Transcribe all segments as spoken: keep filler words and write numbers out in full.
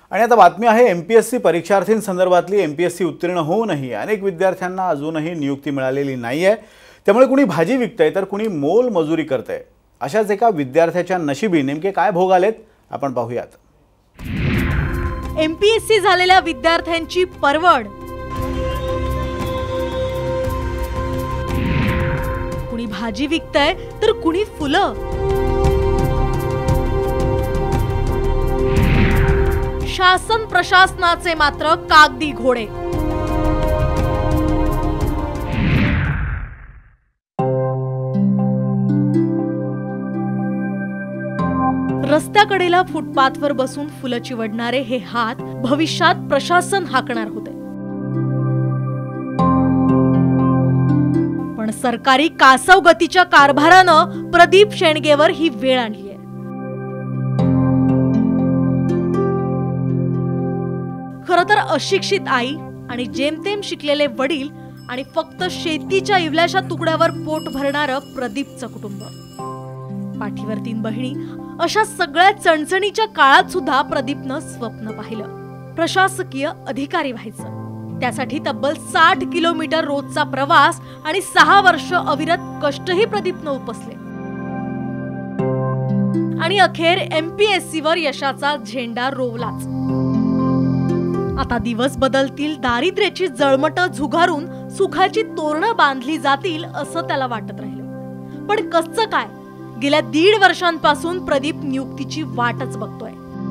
आणि आता बातमी आहे एमपीएससी परीक्षार्थींसंदर्भातली एमपीएससी उत्तीर्ण होऊनही अनेक विद्यार्थ्यांना अजूनही नियुक्ती मिळालेली नाहीये। त्यामुळे कुणी भाजी विकतंय तर कुणी मोल मजुरी करतंय। अशाच एका विद्यार्थ्याच्या नशिबी नेमके काय भोग आलेत आपण पाहूयात। एमपीएससी झालेल्या विद्यार्थ्यांची परवड, कुणी भाजी विकतंय तर कुणी फुलं। शासन प्रशासनाचे मात्र कागदी घोडे। रस्त्याकडेला फुटपाथवर बसून फुलं चिवडणारे हे हात भविष्यात प्रशासन हाकणार होते, पण सरकारी कासव गतीच्या कारभारानं प्रदीप शेंडगेवर ही वेळ आणली। खरं तर अशिक्षित आई आणि जेमतेम शिकलेले वडील आणि फक्त शेतीच्या इवल्याशा तुकड्यावर पोट भरणारं प्रदीपचं कुटुंब, पाठीवर तीन बहिणी, अशा सगळ्या चणचणीच्या काळात सुद्धा प्रदीपनं स्वप्न पाहिलं, प्रशासकीय अधिकारी व्हायचं। त्यासाठी तब्बल साठ किलोमीटर रोजचा प्रवास आणि सहा वर्ष अविरत कष्टही प्रदीपनं उपसले आणि अखेर एमपीएससी वर यशाचा झेंडा रोवलाच। आता दिवस बदलतील, दारिद्र्याची जळमट झुगारून सुखाची तोरणं बांधली जातील असं त्याला वाटत राहिलं। पण कसं काय, गेल्या दीड वर्षांपासून प्रदीप नियुक्तीची वाटच बघतोय।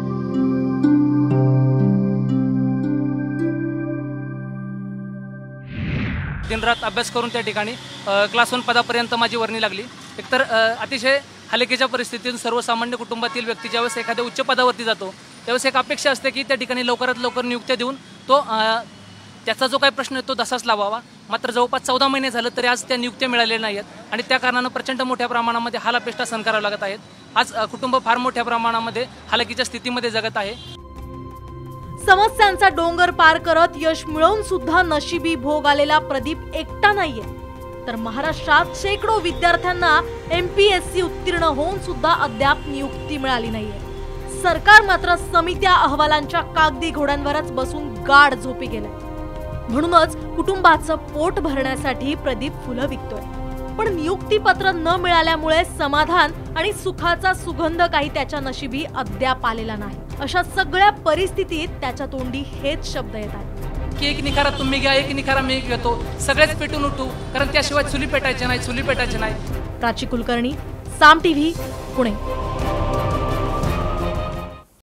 दिनरात अभ्यास करून त्या ठिकाणी क्लास वन पदापर्यंत माझी वर्णी लागली। एकतर अतिशय हलकीच्या परिस्थितीतून सर्वसामान्य कुटुंबातील व्यक्ती ज्यावेळेस एखाद्या उच्च पदावरती जातो त्यावेळेस एक अपेक्षा असते की त्या ठिकाणी लवकरात लवकर नियुक्त्या देऊन तो त्याचा जो काही प्रश्न आहे तो तसाच लावावा। मात्र जवळपास चौदा महिने झालं तरी आज त्या नियुक्त्या मिळालेल्या नाही आहेत आणि त्या कारणानं प्रचंड मोठ्या प्रमाणामध्ये हालापेष्टा सहन करावं लागत आहेत। आज कुटुंब फार मोठ्या प्रमाणामध्ये हालाकीच्या स्थितीमध्ये जगत आहे। समस्यांचा डोंगर पार करत यश मिळवून सुद्धा नशिबी भोग आलेला प्रदीप एकटा नाहीये, तर महाराष्ट्रात शेकडो विद्यार्थ्यांना एमपीएससी उत्तीर्ण होऊन सुद्धा अद्याप नियुक्ती मिळाली नाहीये। सरकार मात्र समित्या अहवालांच्या कागदी घोड्यांवरच बसून गाढ झोपी गेले। म्हणूनच कुटुंबाचं पोट भरण्यासाठी प्रदीप फुलं विकतोय, पण नियुक्ती पत्र न मिळाल्यामुळे समाधान आणि सुखाचा सुगंध काही त्याच्या नशिबी अद्याप आलेला नाही। अशा सगळ्या परिस्थितीत त्याच्या तोंडी हेच शब्द येतात की एक निखारा तुम्ही घ्या, एक निखारा मी घेतो, सगळेच पेटून उठू, कारण त्याशिवाय चुली पेटायचे नाही, चुली पेटायचे नाही। प्राची कुलकर्णी, साम टीव्ही, पुणे।